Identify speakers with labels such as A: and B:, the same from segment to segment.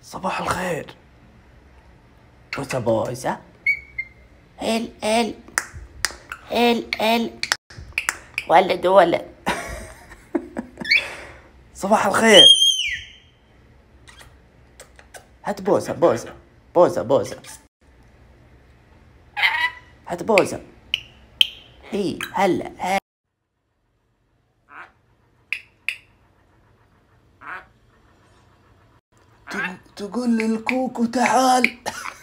A: صباح الخير. بوسة بوسة. هل هل هل هل ولد ولد. صباح الخير. هات بوسة بوسة بوسة بوسة. هات بوسة. هي هلا هلا. تقول للكوكو تعال.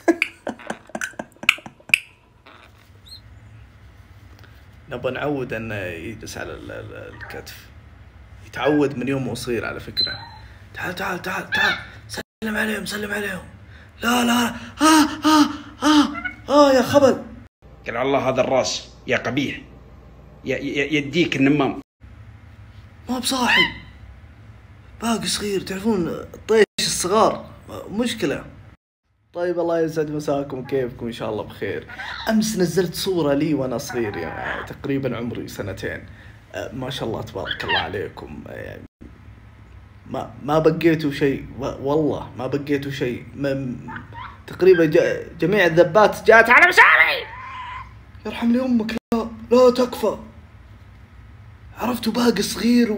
A: نبغى نعود انه يجلس على الكتف، يتعود من يوم وصغير على فكرة. تعال تعال تعال تعال، سلم عليهم سلم عليهم. لا لا يا خبل.
B: قال الله هذا الراس يا قبيح، يديك النمام.
A: ما بصاحي، باقي صغير، تعرفون الطيش الصغار مشكلة. طيب الله يسعد مساكم، كيفكم؟ ان شاء الله بخير. امس نزلت صورة لي وانا صغير، يعني تقريبا عمري 2 سنين. ما شاء الله تبارك الله عليكم. يعني ما بقيتوا شيء، والله ما بقيتوا شيء. تقريبا جميع الذبات جات على مساري. يرحم لي امك. لا تكفى. عرفتوا باقي صغير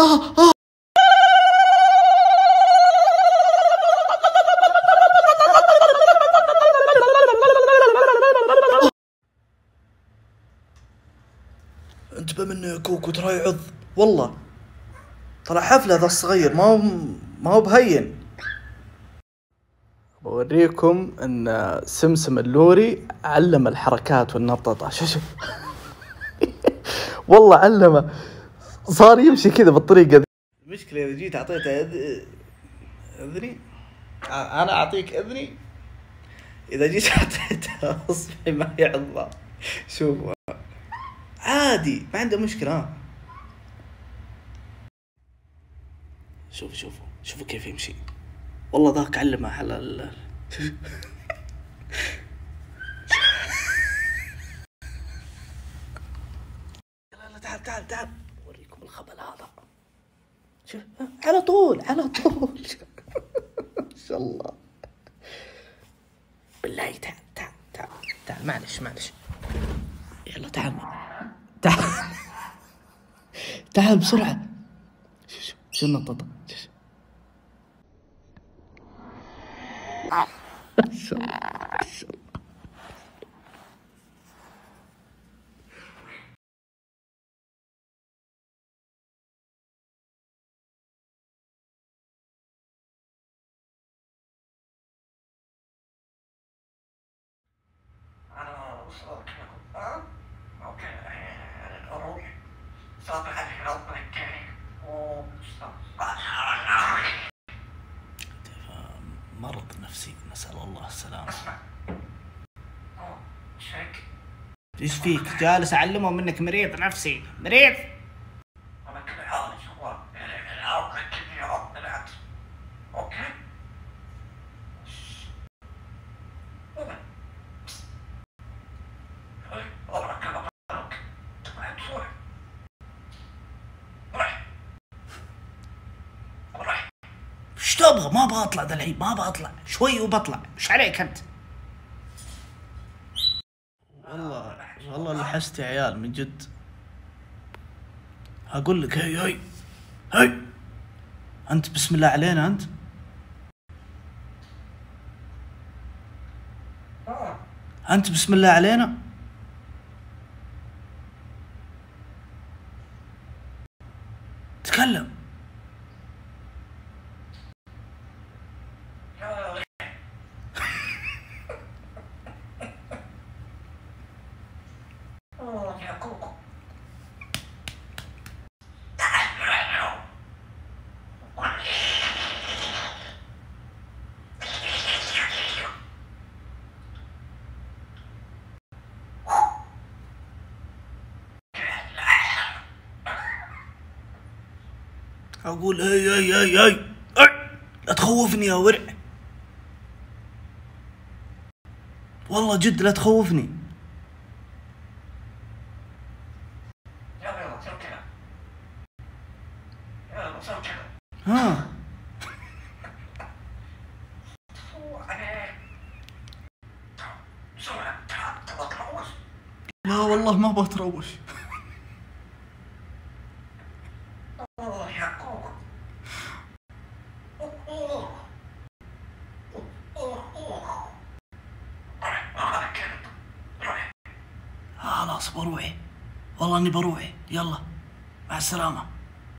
A: انتبه منه يا كوكو، ترى يعض والله. طلع حفلة ذا الصغير، ما هو بهين. بوريكم ان سمسم اللوري علم الحركات والنططة. شوف والله علمه، صار يمشي كذا بالطريقة ذي. المشكلة اذا جيت اعطيته اذني، انا اعطيك اذني، اذا جيت اعطيته اصبعي ما يعض. شوفوا عادي، ما عنده مشكلة. شوفوا كيف يمشي. والله ذاك علمه على لا تعال اوريكم الخبل هذا. شوف على طول ما شاء الله. بالله تعال معلش يلا تعال بسرعة. شو النططة. ما شاء الله. مرض نفسي، نسأل الله السلامة. ايش فيك؟ جالس اعلمه منك مريض نفسي، مريض. ايش تبغى؟ ما بطلع ذا الحين، ما بطلع شوي وبطلع. ايش عليك انت؟ والله لحست يا عيال من جد. هقول لك هي انت بسم الله علينا. انت بسم الله علينا. تكلم. اقول هي لا تخوفني يا ورع، والله جد لا تخوفني. ها يلا ما بتروش. خلاص بروح، والله اني بروح، يلا مع السلامة.